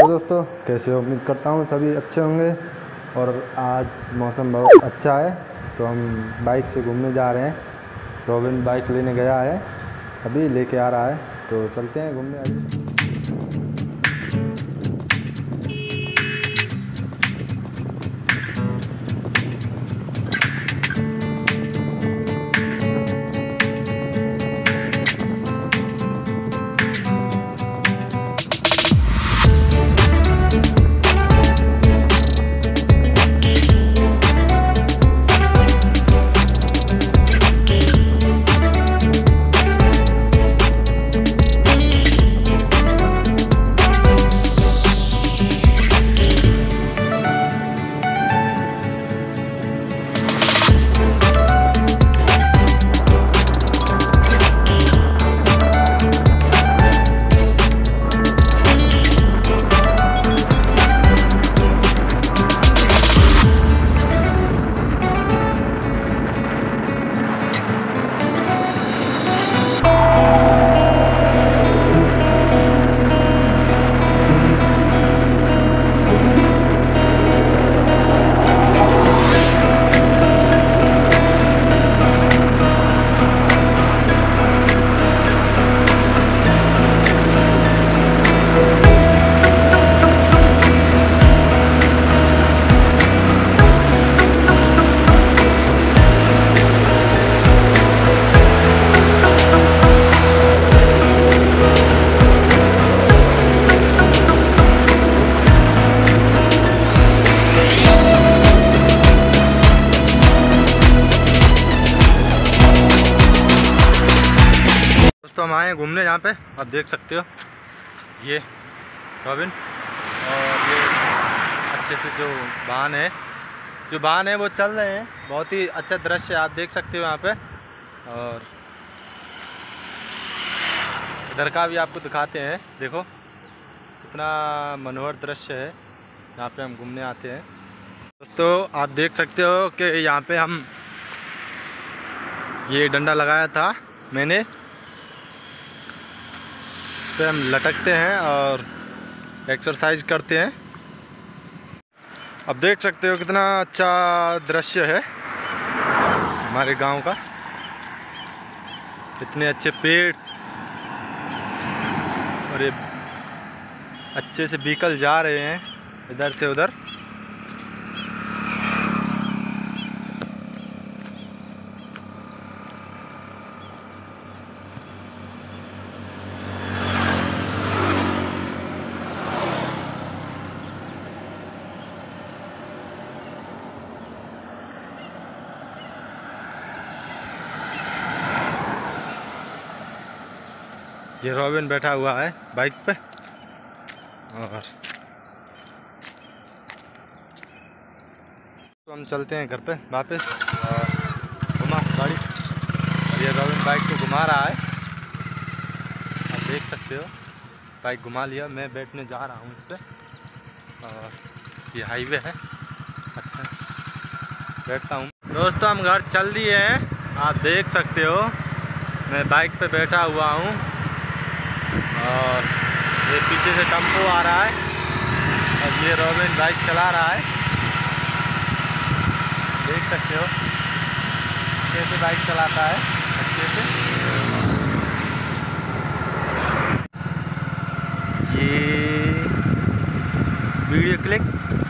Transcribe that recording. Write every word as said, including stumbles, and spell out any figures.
Hello दोस्तों, कैसे हो? उम्मीद करता हूँ सभी अच्छे होंगे। और आज मौसम बहुत अच्छा है तो हम बाइक से घूमने जा रहे हैं। रॉबिन बाइक लेने गया है, अभी लेके आ रहा है, तो चलते हैं घूमने अभी। दोस्तों हम आए हैं घूमने, यहाँ पे आप देख सकते हो ये रॉबिन और ये अच्छे से जो वाहन है जो वाहन है वो चल रहे हैं। बहुत ही अच्छा दृश्य आप देख सकते हो यहाँ पे। और इधर का भी आपको दिखाते हैं, देखो कितना मनोहर दृश्य है। यहाँ पे हम घूमने आते हैं। दोस्तों आप देख सकते हो कि यहाँ पे हम ये डंडा लगाया था मैंने, इस पे हम लटकते हैं और एक्सरसाइज करते हैं। अब देख सकते हो कितना अच्छा दृश्य है हमारे गांव का। इतने अच्छे पेड़ और ये अच्छे से व्हीकल जा रहे हैं इधर से उधर। ये रॉबिन बैठा हुआ है बाइक पे और तो हम चलते हैं घर पे वापस। और घुमा गाड़ी और ये रॉबिन बाइक को घुमा रहा है, आप देख सकते हो। बाइक घुमा लिया, मैं बैठने जा रहा हूँ इस पर। और ये हाईवे है, अच्छा बैठता हूँ। दोस्तों हम घर चल दिए हैं, आप देख सकते हो मैं बाइक पे बैठा हुआ हूँ और ये पीछे से टेम्पो आ रहा है और ये रॉबिन बाइक चला रहा है। देख सकते हो कैसे बाइक चलाता है अच्छे से। ये वीडियो क्लिक